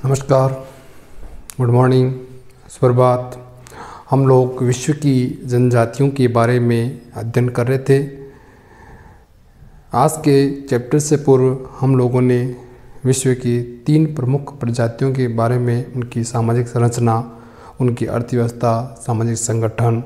नमस्कार, good morning, सुप्रभात। हम लोग विश्व की जनजातियों के बारे में अध्ययन कर रहे थे। आज के चैप्टर से पूर्व हम लोगों ने विश्व की 3 प्रमुख प्रजातियों के बारे में, उनकी सामाजिक संरचना, उनकी अर्थव्यवस्था, सामाजिक संगठन,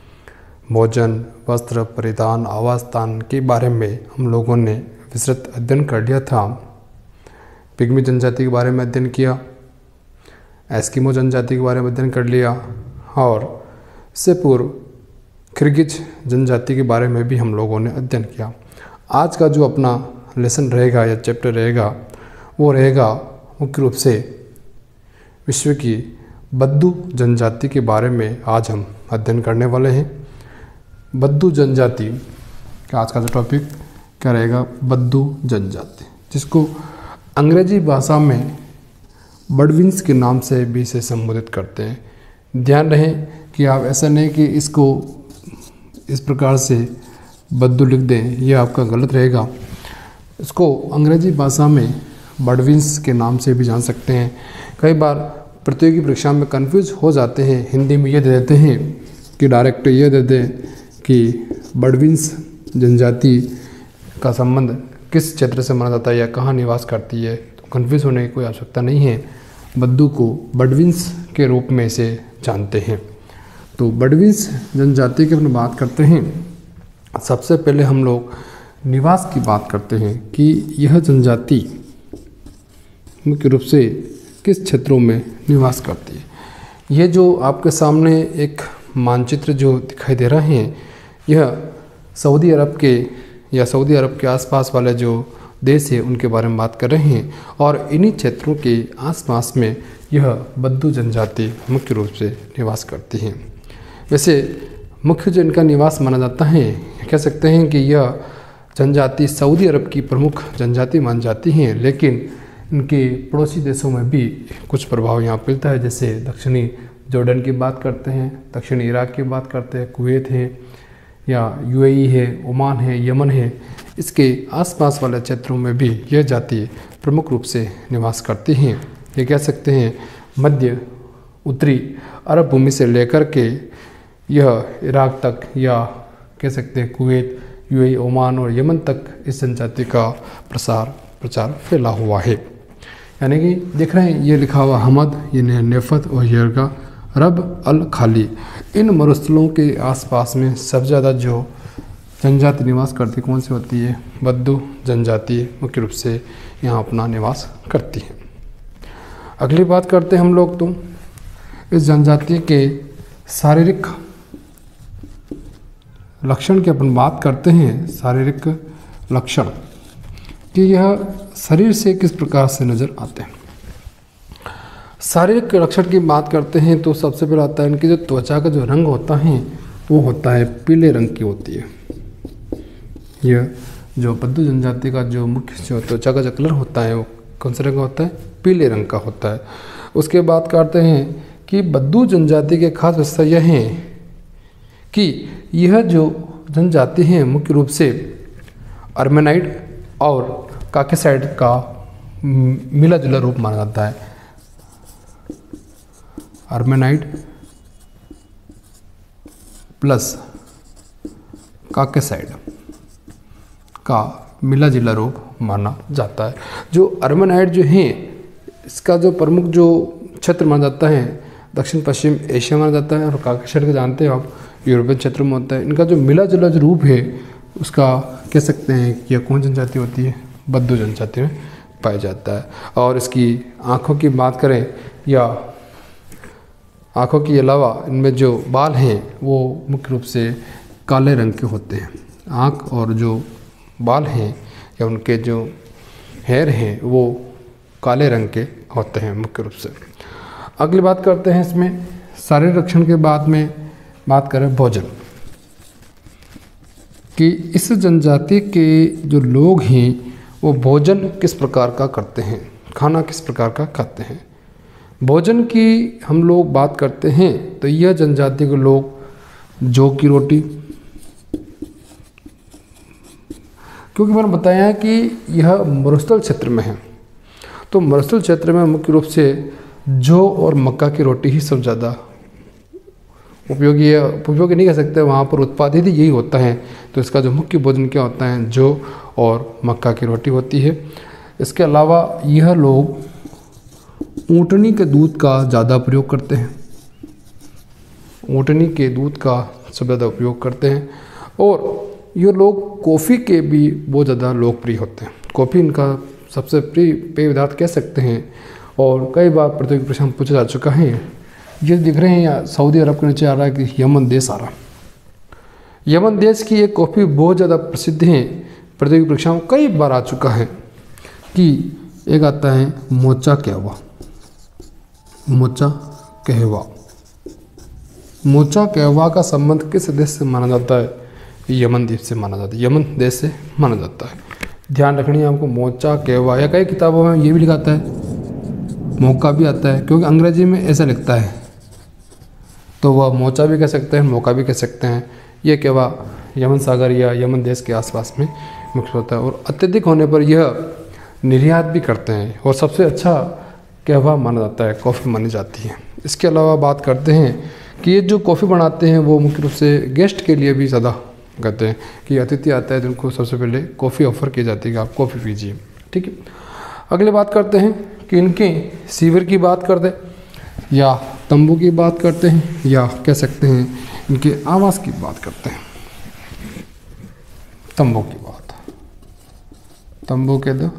भोजन, वस्त्र, परिधान, आवास स्थान के बारे में हम लोगों ने विस्तृत अध्ययन कर लिया था। पिग्मी जनजाति के बारे में अध्ययन किया, एस्किमो जनजाति के बारे में अध्ययन कर लिया और इससे पूर्व किर्गिज जनजाति के बारे में भी हम लोगों ने अध्ययन किया। आज का जो अपना लेसन रहेगा या चैप्टर रहेगा वो रहेगा मुख्य रूप से विश्व की बद्दू जनजाति के बारे में आज हम अध्ययन करने वाले हैं। बद्दू जनजाति का आज का जो टॉपिक क्या रहेगा, बद्दू जनजाति, जिसको अंग्रेजी भाषा में बडविंस के नाम से भी इसे संबोधित करते हैं। ध्यान रहे कि आप ऐसा नहीं कि इसको इस प्रकार से बद्दू लिख दें, यह आपका गलत रहेगा। इसको अंग्रेजी भाषा में बडविंस के नाम से भी जान सकते हैं। कई बार प्रतियोगी परीक्षा में कंफ्यूज हो जाते हैं, हिंदी में ये दे देते हैं कि डायरेक्ट ये दे दें कि बडविंस जनजाति का संबंध किस क्षेत्र से माना जाता है या कहाँ निवास करती है, तो कंफ्यूज होने की कोई आवश्यकता नहीं है। बद्दू को बडविंस के रूप में इसे जानते हैं। तो बडविंस जनजाति की अपनी बात करते हैं। सबसे पहले हम लोग निवास की बात करते हैं कि यह जनजाति मुख्य रूप से किस क्षेत्रों में निवास करती है। यह जो आपके सामने एक मानचित्र जो दिखाई दे रहे हैं, यह सऊदी अरब के या सऊदी अरब के आसपास वाले जो देश है उनके बारे में बात कर रहे हैं और इन्हीं क्षेत्रों के आसपास में यह बद्दू जनजाति मुख्य रूप से निवास करती हैं। वैसे मुख्य जो इनका निवास माना जाता है, कह सकते हैं कि यह जनजाति सऊदी अरब की प्रमुख जनजाति मान जाती हैं, लेकिन इनके पड़ोसी देशों में भी कुछ प्रभाव यहाँ मिलता है। जैसे दक्षिणी जॉर्डन की बात करते हैं, दक्षिणी इराक की बात करते हैं, कुवैत है या यूएई है, ओमान है, यमन है, इसके आसपास वाले क्षेत्रों में भी यह जाति प्रमुख रूप से निवास करती हैं। ये कह सकते हैं मध्य उत्तरी अरब भूमि से लेकर के यह इराक तक या कह सकते हैं कुवैत, यूएई, ओमान और यमन तक इस जनजाति का प्रचार फैला हुआ है। यानी कि देख रहे हैं ये लिखा हुआ हमद, ये नेफत और यरगा रब अल खाली, इन मरुस्थलों के आसपास में सबसे ज़्यादा जो जनजाति निवास करती कौन सी होती है? बद्दू जनजाति मुख्य रूप से यहाँ अपना निवास करती है। अगली बात करते हैं हम लोग तो इस जनजाति के शारीरिक लक्षण की अपन बात करते हैं। शारीरिक लक्षण कि यह शरीर से किस प्रकार से नज़र आते हैं। शारीरिक लक्षण की बात करते हैं तो सबसे पहले आता है इनकी जो त्वचा का जो रंग होता है वो होता है पीले रंग की होती है। यह जो बद्दू जनजाति का जो मुख्य जो त्वचा का जो कलर होता है वो कौन से रंग का होता है? पीले रंग का होता है। उसके बाद करते हैं कि बद्दू जनजाति के खास विशेषता यह है कि यह जो जनजाति है मुख्य रूप से आर्मेनाइड और काकेसाइड का मिला जुला रूप माना जाता है। आर्मेनाइड प्लस काकेसाइड का मिला जुला रूप माना जाता है। जो आर्मेनाइड जो है इसका जो प्रमुख जो क्षेत्र माना जाता है दक्षिण पश्चिम एशिया माना जाता है और काकेसाइड को जानते हैं आप यूरोपियन क्षेत्र में होता है। इनका जो मिला जुला जो रूप है उसका कह सकते हैं कि यह कौन जनजाति होती है? बद्दू जनजाति में पाया जाता है। और इसकी आँखों की बात करें या आँखों के अलावा इनमें जो बाल हैं वो मुख्य रूप से काले रंग के होते हैं। आँख और जो बाल हैं या उनके जो हेयर हैं वो काले रंग के होते हैं मुख्य रूप से। अगली बात करते हैं इसमें शारीरिक लक्षण के बाद में बात करें भोजन कि इस जनजाति के जो लोग हैं वो भोजन किस प्रकार का करते हैं, खाना किस प्रकार का खाते हैं। भोजन की हम लोग बात करते हैं तो यह जनजाति के लोग जौ की रोटी, क्योंकि मैंने बताया कि यह मरुस्थल क्षेत्र में है तो मरुस्थल क्षेत्र में मुख्य रूप से जौ और मक्का की रोटी ही सबसे ज़्यादा उपयोगी नहीं कह सकते, वहाँ पर उत्पादित यही होता है। तो इसका जो मुख्य भोजन क्या होता है, जौ और मक्का की रोटी होती है। इसके अलावा यह लोग ऊँटनी के दूध का ज़्यादा प्रयोग करते हैं, ऊँटनी के दूध का सबसे ज़्यादा उपयोग करते हैं। और ये लोग कॉफ़ी के भी बहुत ज़्यादा लोकप्रिय होते हैं, कॉफ़ी इनका सबसे प्रिय पेय पदार्थ कह सकते हैं। और कई बार प्रतियोगी प्रश्न पूछा जा चुका है। ये दिख रहे हैं यहाँ सऊदी अरब के नीचे आ रहा है कि यमन देश आ रहा। यमन देश की एक कॉफ़ी बहुत ज़्यादा प्रसिद्ध है, प्रतियोगी परीक्षाओं में कई बार आ चुका है कि एक आता है मोचा कहवा। मोचा कहवा, मोचा कहवा का संबंध किस देश से माना जाता है? यमन द्वीप से माना जाता है, यमन देश से माना जाता है। ध्यान रखनी है आपको, मोचा कहवा। या कई किताबों में ये भी लिखा आता है, मौका भी आता है, क्योंकि अंग्रेजी में ऐसा लिखता है तो वह मोचा भी कह सकते हैं, मौका भी कह सकते हैं। ये कहवा यमन सागर या यमन देश के आसपास में मुख्य होता है और अत्यधिक होने पर यह निर्यात भी करते हैं और सबसे अच्छा कहवा माना जाता है, कॉफ़ी मानी जाती है। इसके अलावा बात करते हैं कि ये जो कॉफ़ी बनाते हैं वो मुख्य रूप से गेस्ट के लिए भी ज़्यादा कहते हैं कि अतिथि आता है तो उनको सबसे पहले कॉफ़ी ऑफ़र की जाती है कि आप कॉफ़ी पीजिए। ठीक है, अगले बात करते हैं कि इनके शिविर की बात करते हैं या तंबू की बात करते हैं या कह सकते हैं इनके आवास की बात करते हैं। तंबू की बात, तंबू कह दो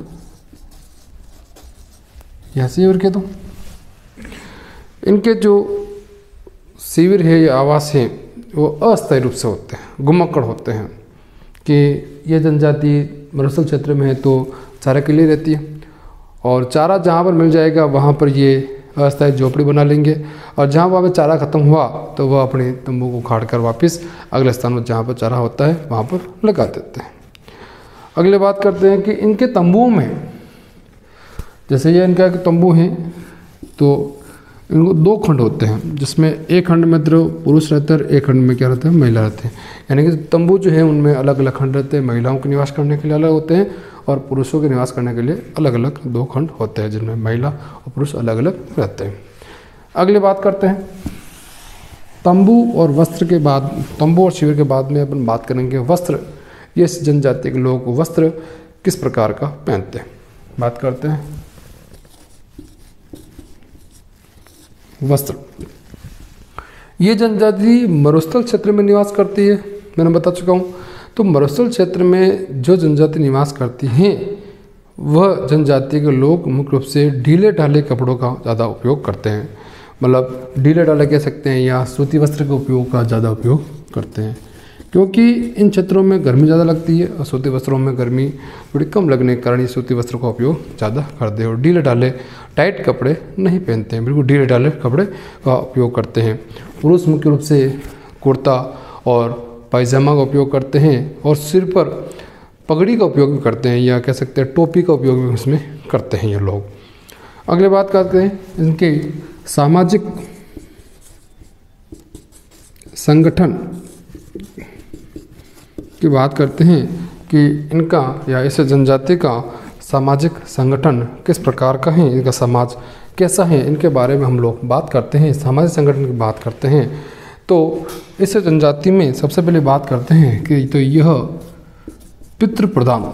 या शिविर कह दो। इनके जो शिविर है या आवास है वो अस्थायी रूप से होते हैं, गुमक्कड़ होते हैं कि ये जनजाति मरुस्थल क्षेत्र में है तो चारा के लिए रहती है और चारा जहाँ पर मिल जाएगा वहाँ पर ये अस्थायी झोपड़ी बना लेंगे और जहाँ वहाँ पर चारा ख़त्म हुआ तो वह अपने तंबू को उखाड़ कर वापस अगले स्थान पर जहाँ पर चारा होता है वहाँ पर लगा देते हैं। अगले बात करते हैं कि इनके तंबुओं में, जैसे ये इनका तंबू है तो इनको दो खंड होते हैं, जिसमें एक खंड में तो पुरुष रहते हैं, एक खंड में क्या रहता है, महिला रहते हैं। यानी कि तंबू जो है उनमें अलग अलग खंड रहते हैं, महिलाओं के निवास करने के लिए अलग होते हैं और पुरुषों के निवास करने के लिए अलग अलग दो खंड होते हैं, जिनमें महिला और पुरुष अलग अलग रहते हैं। अगली बात करते हैं तंबू और वस्त्र के बाद, तंबू और शिविर के बाद में अपन बात करेंगे वस्त्र। ये जनजाति के लोग वस्त्र किस प्रकार का पहनते हैं, बात करते हैं वस्त्र। ये जनजाति मरुस्थल क्षेत्र में निवास करती है, मैंने बता चुका हूँ। तो मरुस्थल क्षेत्र में जो जनजाति निवास करती हैं वह जनजाति के लोग मुख्य रूप से ढीले ढाले कपड़ों का ज़्यादा उपयोग करते हैं, मतलब ढीले ढाले कह सकते हैं या सूती वस्त्र के उपयोग का ज़्यादा उपयोग करते हैं, क्योंकि इन क्षेत्रों में गर्मी ज़्यादा लगती है और सूती वस्त्रों में गर्मी थोड़ी कम लगने के कारण ये सूती वस्त्रों का उपयोग ज़्यादा करते हैं और ढीले ढाले टाइट कपड़े नहीं पहनते हैं, बिल्कुल ढीले ढाले कपड़े का उपयोग करते हैं। पुरुष मुख्य रूप से कुर्ता और पायजामा का उपयोग करते हैं और सिर पर पगड़ी का उपयोग भी करते हैं या कह सकते हैं टोपी का उपयोग भी उसमें करते हैं ये लोग। अगले बात करते हैं इनके सामाजिक संगठन की बात करते हैं कि इनका या इस जनजाति का सामाजिक संगठन किस प्रकार का है, इनका समाज कैसा है, इनके बारे में हम लोग बात करते हैं, सामाजिक संगठन की बात करते हैं। तो इस जनजाति में सबसे पहले बात करते हैं कि तो यह पितृ प्रधान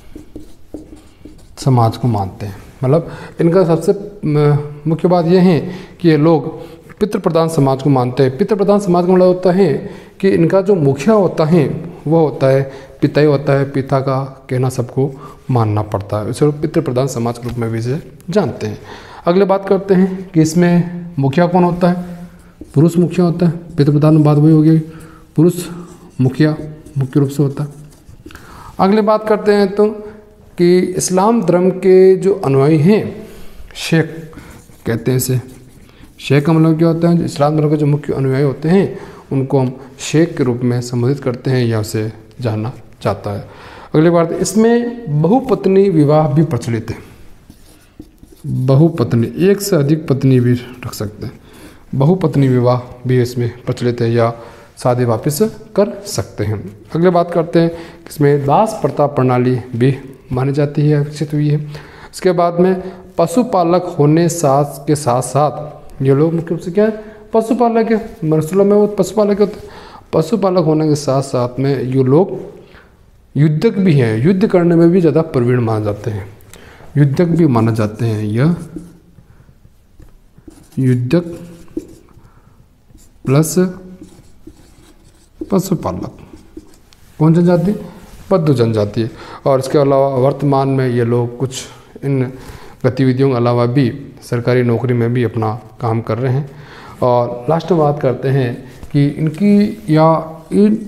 समाज को मानते हैं, मतलब इनका सबसे मुख्य बात यह है कि ये लोग पितृ प्रधान समाज को मानते हैं। पितृ प्रधान समाज का मतलब होता है कि इनका जो मुखिया होता है वह होता है पिता ही होता है, पिता का कहना सबको मानना पड़ता है, इसे पितृ प्रधान समाज के रूप में भी इसे जानते हैं। अगले बात करते हैं कि इसमें मुखिया कौन होता है, पुरुष मुखिया होता है। पितृ प्रधान में बात वही हो गई, पुरुष मुखिया मुख्य रूप से होता है। अगले बात करते हैं तो कि इस्लाम धर्म के जो अनुयायी हैं, शेख कहते हैं इसे, शेख का मतलब क्या होता है, इस्लाम धर्म के जो मुख्य अनुयायी होते हैं उनको हम शेख के रूप में संबोधित करते हैं या उसे जानना चाहता है। अगली बात, इसमें बहुपत्नी विवाह भी प्रचलित है, बहुपत्नी एक से अधिक पत्नी भी रख सकते हैं, बहुपत्नी विवाह भी इसमें प्रचलित है या शादी वापस कर सकते हैं। अगले बात करते हैं इसमें दास प्रथा प्रणाली भी मानी जाती है, विकसित हुई है। इसके बाद में पशुपालक होने साथ के साथ साथ ये लोग मुख्य रूप से क्या है, पशुपालक है। मरसलों में वो पशुपालक होते हैं। पशुपालक होने के साथ साथ में ये लोग युद्धक भी हैं, युद्ध करने में भी ज़्यादा प्रवीण माने जाते हैं, युद्धक भी माने जाते हैं। यह युद्धक प्लस पशुपालक कौन जनजाति, बद्दू जनजाति। और इसके अलावा वर्तमान में ये लोग कुछ इन गतिविधियों के अलावा भी सरकारी नौकरी में भी अपना काम कर रहे हैं। और लास्ट में बात करते हैं कि इनकी या इन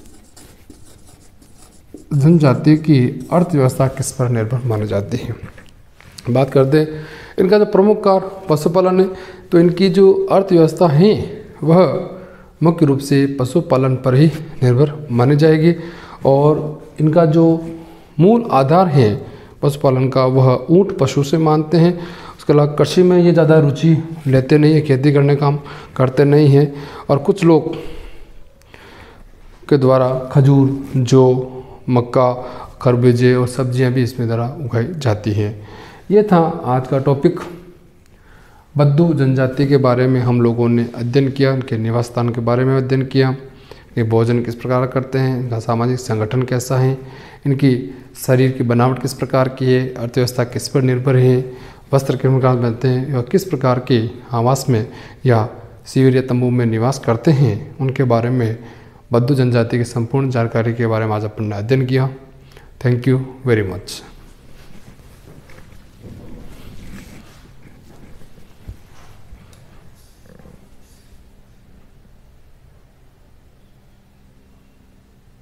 जनजाति की अर्थव्यवस्था किस पर निर्भर मानी जाती है। बात करते हैं इनका जो प्रमुख कार्य पशुपालन है, तो इनकी जो अर्थव्यवस्था है वह मुख्य रूप से पशुपालन पर ही निर्भर मानी जाएगी। और इनका जो मूल आधार है पशुपालन का वह ऊँट पशु से मानते हैं। उसके अलावा कृषि में ये ज़्यादा रुचि लेते नहीं है, खेती करने काम करते नहीं हैं। और कुछ लोग के द्वारा खजूर, जौ, मक्का, खरबूजे और सब्जियां भी इसमें द्वारा उगाई जाती हैं। ये था आज का टॉपिक। बद्दू जनजाति के बारे में हम लोगों ने अध्ययन किया, उनके निवास स्थान के बारे में अध्ययन किया, ये भोजन किस प्रकार करते हैं, इनका सामाजिक संगठन कैसा है, इनकी शरीर की बनावट किस प्रकार की है, अर्थव्यवस्था किस पर निर्भर है, वस्त्र किस प्रकार बनते हैं, और किस प्रकार के आवास में या शिविर या तंबू में निवास करते हैं, उनके बारे में बद्दू जनजाति की संपूर्ण जानकारी के बारे में आज अपन ने अध्ययन किया। Thank you very much.